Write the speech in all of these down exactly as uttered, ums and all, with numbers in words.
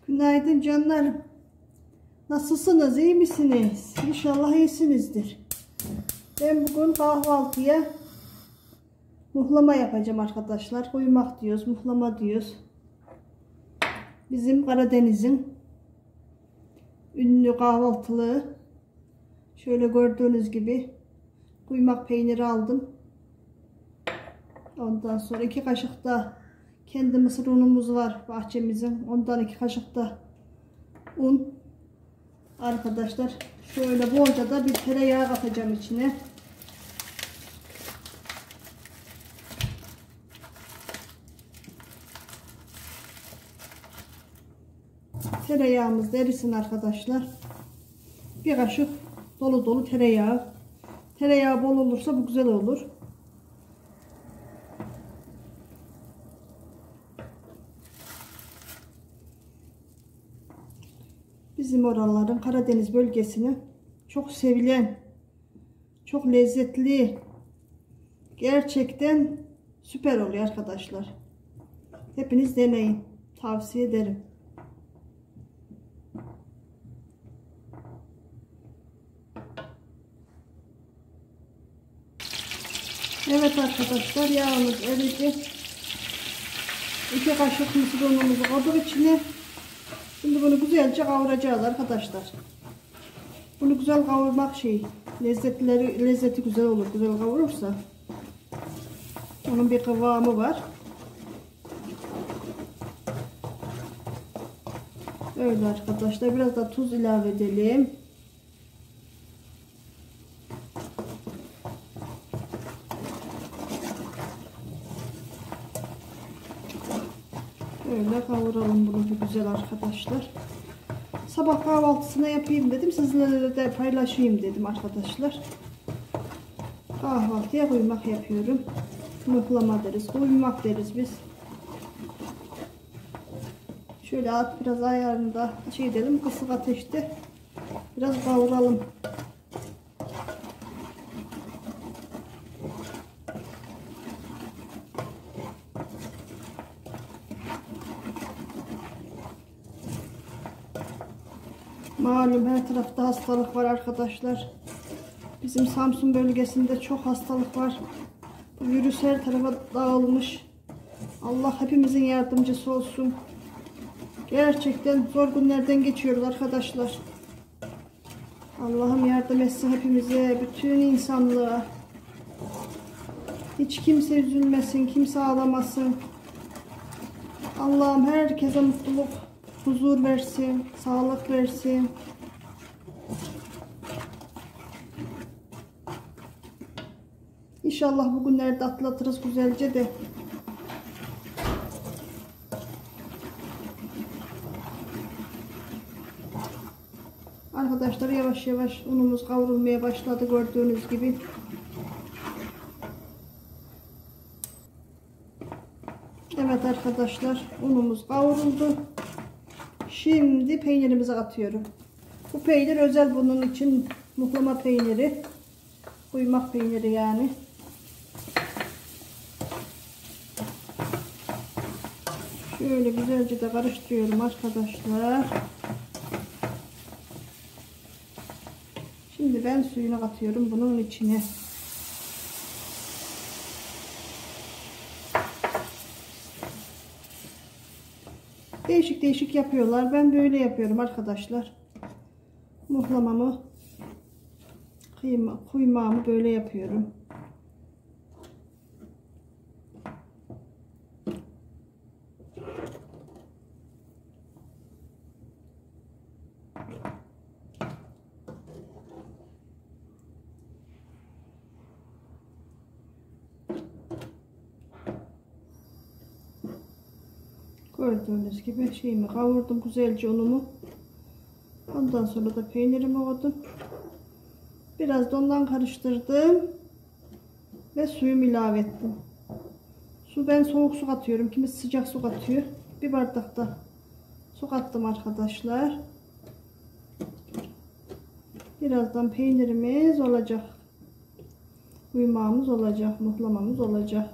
Günaydın canlarım. Nasılsınız? İyi misiniz? İnşallah iyisinizdir. Ben bugün kahvaltıya muhlama yapacağım arkadaşlar. Kuymak diyoruz, muhlama diyoruz. Bizim Karadeniz'in ünlü kahvaltılığı. Şöyle gördüğünüz gibi kuymak peyniri aldım. Ondan sonra iki kaşık da kendi mısır unumuz var bahçemizin. Ondan iki kaşık da un. Arkadaşlar şöyle bolca da bir tereyağı katacağım içine. Tereyağımız da erisin arkadaşlar. Bir kaşık dolu dolu tereyağı. Tereyağı bol olursa bu güzel olur. Bizim oraların Karadeniz bölgesini çok sevilen, çok lezzetli, gerçekten süper oluyor arkadaşlar. Hepiniz deneyin. Tavsiye ederim. Evet arkadaşlar, yağımız eridi. iki kaşık mısır unumuzu koyduk içine. Şimdi bunu güzelce kavuracağız arkadaşlar. Bunu güzel kavurmak şey, lezzetleri lezzeti güzel olur. Güzel kavurursa. Onun bir kıvamı var. Öyle arkadaşlar. Biraz da tuz ilave edelim. Böyle kavuralım bunu bir güzel arkadaşlar. Sabah kahvaltısına yapayım dedim. Sizlerle de paylaşayım dedim arkadaşlar. Kahvaltıya kuymak yapıyorum. Muhlama deriz. Kuymak deriz biz. Şöyle at biraz ayarında şey edelim. Kısık ateşte biraz kavuralım. Malum her tarafta hastalık var arkadaşlar. Bizim Samsun bölgesinde çok hastalık var. Bu virüs her tarafa dağılmış. Allah hepimizin yardımcısı olsun. Gerçekten zor günlerden geçiyoruz arkadaşlar. Allah'ım yardım etsin hepimize, bütün insanlığa. Hiç kimse üzülmesin, kimse ağlamasın. Allah'ım herkese mutluluk, huzur versin, sağlık versin. İnşallah bugünlerde atlatırız güzelce de. Arkadaşlar yavaş yavaş unumuz kavrulmaya başladı gördüğünüz gibi. Evet arkadaşlar, unumuz kavruldu. Şimdi peynirimizi atıyorum. Bu peynir özel bunun için, muhlama peyniri. Kuymak peyniri yani. Şöyle güzelce de karıştırıyorum arkadaşlar. Şimdi ben suyunu katıyorum bunun içine. Değişik değişik yapıyorlar. Ben böyle yapıyorum arkadaşlar. Muhlamamı, kıyma, kuymağımı böyle yapıyorum. Gördüğünüz gibi şeyimi kavurdum güzelce unumu. Ondan sonra da peynirimi koydum. Biraz da ondan karıştırdım. Ve suyumu ilave ettim. Su ben soğuk su katıyorum. Kimisi sıcak su katıyor. Bir bardak da su kattım arkadaşlar. Birazdan peynirimiz olacak. Kuymağımız olacak. Muhlamamız olacak.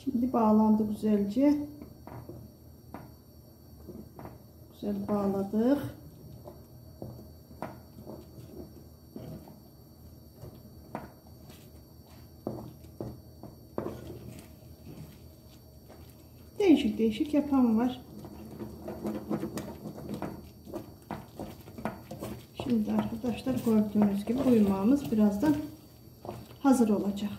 Şimdi bağlandı güzelce. Güzel bağladık. Değişik değişik yapan var. Şimdi arkadaşlar gördüğünüz gibi kuymağımız birazdan hazır olacak.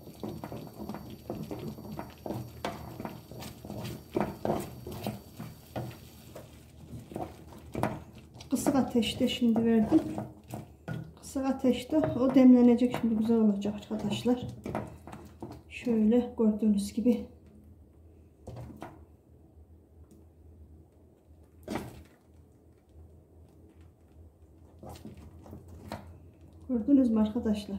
Kısık ateşte şimdi verdim. Kısık ateşte o demlenecek, şimdi güzel olacak arkadaşlar. Şöyle gördüğünüz gibi. Gördünüz mü arkadaşlar?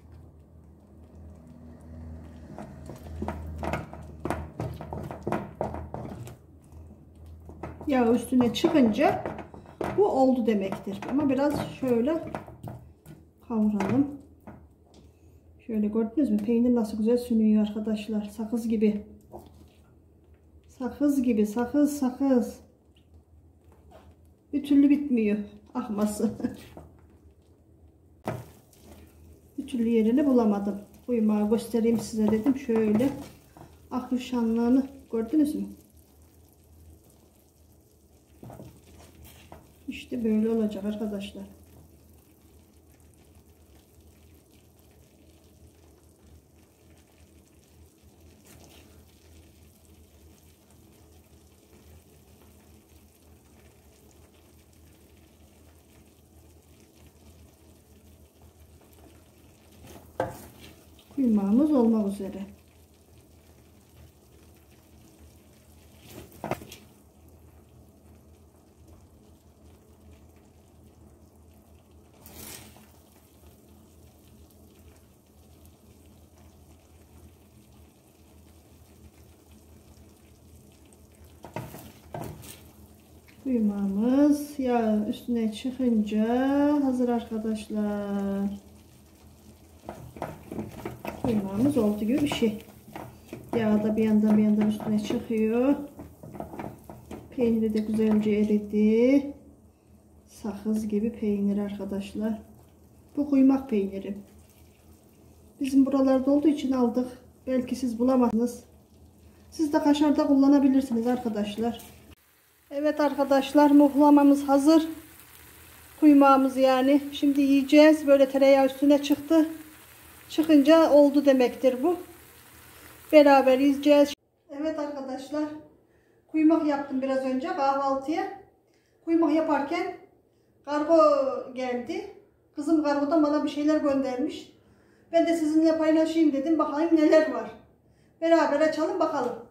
Yağ üstüne çıkınca bu oldu demektir. Ama biraz şöyle kavuralım. Şöyle gördünüz mü? Peynir nasıl güzel sünüyor arkadaşlar. Sakız gibi. Sakız gibi. Sakız sakız. Bir türlü bitmiyor akması. Bir türlü yerini bulamadım. Kuymağı göstereyim size dedim. Şöyle akışanlığını gördünüz mü? İşte böyle olacak arkadaşlar. Kuymağımız olmak üzere. Kuymağımız yağ üstüne çıkınca hazır arkadaşlar. Kuymağımız oldu gibi bir şey. Yağ da bir yandan bir yandan üstüne çıkıyor. Peyniri de güzelce eridi. Sakız gibi peynir arkadaşlar. Bu kuymak peyniri. Bizim buralarda olduğu için aldık. Belki siz bulamazsınız. Siz de kaşarda kullanabilirsiniz arkadaşlar. Evet arkadaşlar, muhlamamız hazır. Kuymağımız yani. Şimdi yiyeceğiz. Böyle tereyağı üstüne çıktı. Çıkınca oldu demektir bu. Beraber yiyeceğiz. Evet arkadaşlar. Kuymak yaptım biraz önce kahvaltıya. Kuymak yaparken kargo geldi. Kızım kargodan bana bir şeyler göndermiş. Ben de sizinle paylaşayım dedim. Bakalım neler var. Beraber açalım bakalım.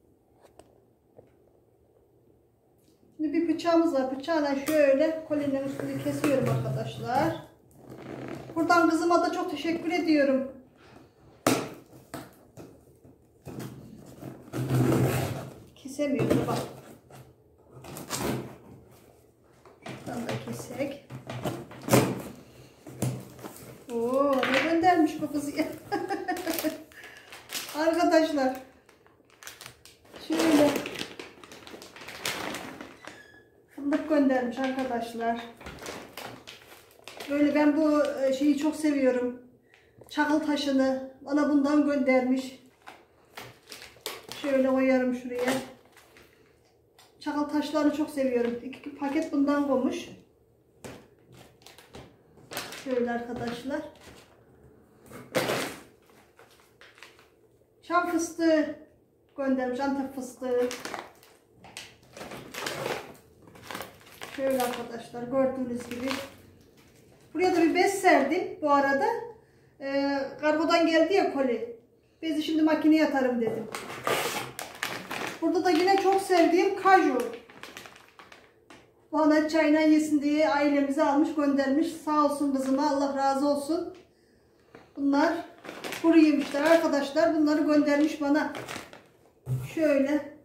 Şimdi bir bıçağımız var. Bıçağla şöyle kolinin üstünü kesiyorum arkadaşlar. Buradan kızıma da çok teşekkür ediyorum. Kesemiyorum bak. Şuradan da kesek. Oo, ne göndermiş bu kız ya. Arkadaşlar. Şöyle. Fındık göndermiş arkadaşlar. Böyle ben bu şeyi çok seviyorum. Çakıl taşını bana bundan göndermiş. Şöyle koyarım şuraya. Çakıl taşlarını çok seviyorum. İki paket bundan koymuş. Şöyle arkadaşlar. Çam fıstığı göndermiş. Antep fıstığı. Şöyle arkadaşlar gördüğünüz gibi. Buraya da bir bez serdim bu arada. Ee, kargodan geldi ya koli. Bezi şimdi makineye atarım dedim. Burada da yine çok sevdiğim kaju. Bana çayına yesin diye ailemize almış göndermiş. Sağ olsun kızıma, Allah razı olsun. Bunlar kuru yemişler arkadaşlar. Bunları göndermiş bana. Şöyle.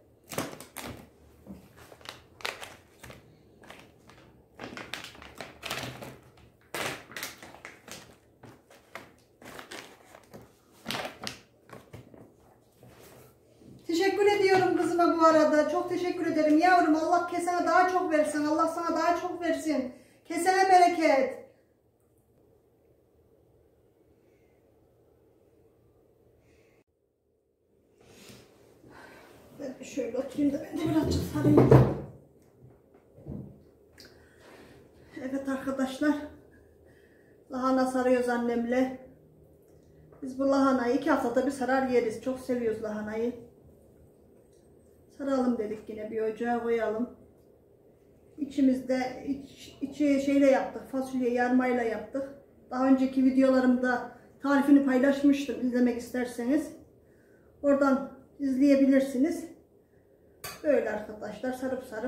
kızıma bu arada. Çok teşekkür ederim yavrum. Allah kesene daha çok versin. Allah sana daha çok versin. Kesene bereket. Ben şöyle oturayım da ben de birazcık sarayım. Evet arkadaşlar. Lahana sarıyoruz annemle. Biz bu lahanayı iki haftada bir sarar yeriz. Çok seviyoruz lahanayı. Saralım dedik, yine bir ocağa koyalım. İçimizde iç, içi şeyle yaptık. Fasulye yarmayla yaptık. Daha önceki videolarımda tarifini paylaşmıştım. İzlemek isterseniz oradan izleyebilirsiniz. Böyle arkadaşlar sarıp sarıp.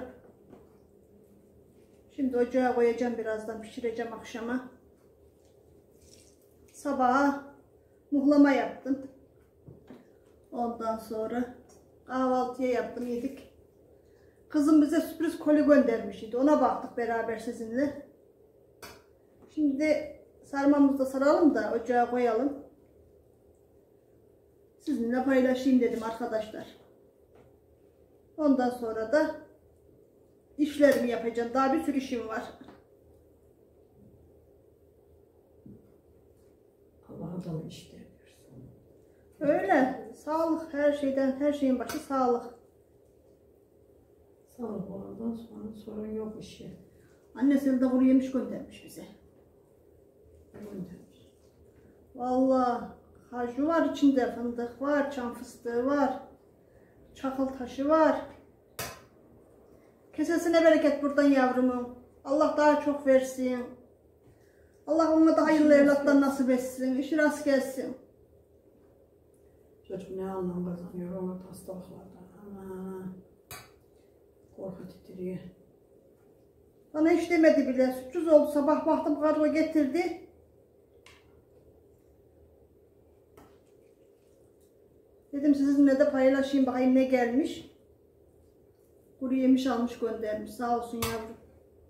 Şimdi ocağa koyacağım, birazdan pişireceğim akşama. Sabaha muhlama yaptım. Ondan sonra kahvaltıya yaptım, yedik. Kızım bize sürpriz koli göndermişti. Ona baktık beraber sizinle. Şimdi sarmamızı da saralım da ocağa koyalım. Sizinle paylaşayım dedim arkadaşlar. Ondan sonra da işlerimi yapacağım. Daha bir sürü işim var. Allah'a da mı işte yapıyorsun? Öyle. Sağlık her şeyden, her şeyin başı sağlık. Sağlık olandan sonra sorun yok işi. Annesi de kuru yemiş göndermiş bize. Göndermiş. Vallahi kaju var içinde, fındık var, çam fıstığı var, çakıl taşı var. Kesesine bereket buradan yavrumun. Allah daha çok versin. Allah ona da hayırlı evlatlar nasip etsin. İşi rast gelsin. Çocuk ne anlam kazanıyor ona hastalıklardan. Ama korku titriyor. Bana hiç demedi bile. Sürpriz oldu. Sabah baktım kargo getirdi. Dedim sizinle de paylaşayım bakayım ne gelmiş. Kuru yemiş almış göndermiş. Sağ olsun yavrum.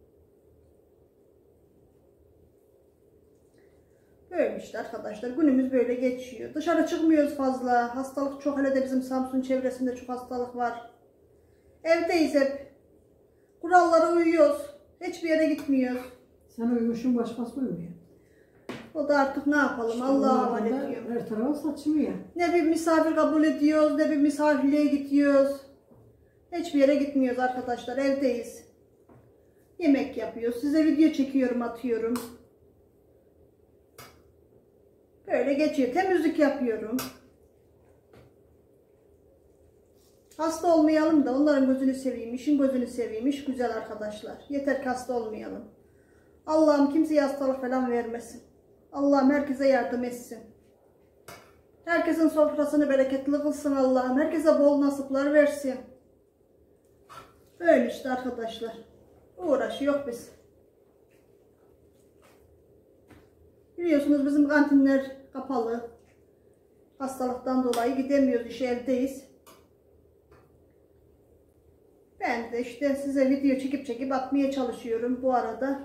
Böyle işte arkadaşlar. Günümüz böyle geçiyor. Dışarı çıkmıyoruz fazla. Hastalık çok, hele de bizim Samsun çevresinde çok hastalık var. Evdeyiz hep. Kurallara uyuyoruz. Hiçbir yere gitmiyoruz. Sen uyumuşsun, başkası uyumuyor. O da artık ne yapalım, İşte Allah'a onlardan havale da ediyorum. her tarafa saçmıyor. Ne bir misafir kabul ediyoruz, ne bir misafirliğe gidiyoruz. Hiçbir yere gitmiyoruz arkadaşlar, evdeyiz. Yemek yapıyoruz, size video çekiyorum, atıyorum. Böyle geçiyor, temizlik yapıyorum. Hasta olmayalım da onların gözünü seveyim, işin gözünü seveyim, iş güzel arkadaşlar. Yeter ki hasta olmayalım. Allah'ım kimseye hastalık falan vermesin. Allah'ım herkese yardım etsin. Herkesin sofrasını bereketli kılsın Allah'ım. Herkese bol nasipler versin. Böyle işte arkadaşlar. Uğraşı yok biz. Biliyorsunuz bizim kantinler kapalı. Hastalıktan dolayı gidemiyoruz, iş evdeyiz. Ben de işte size video çekip çekip atmaya çalışıyorum bu arada.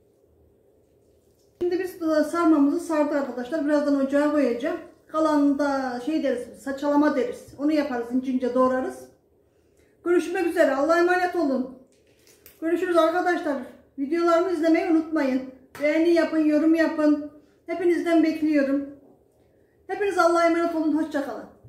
Şimdi biz sarmamızı sardık arkadaşlar. Birazdan ocağa koyacağım. Kalanında şey deriz, saçalama deriz. Onu yaparız, ince ince doğrarız. Görüşmek üzere. Allah'a emanet olun. Görüşürüz arkadaşlar. Videolarımı izlemeyi unutmayın. Beğeni yapın, yorum yapın. Hepinizden bekliyorum. Hepiniz Allah'a emanet olun. Hoşça kalın.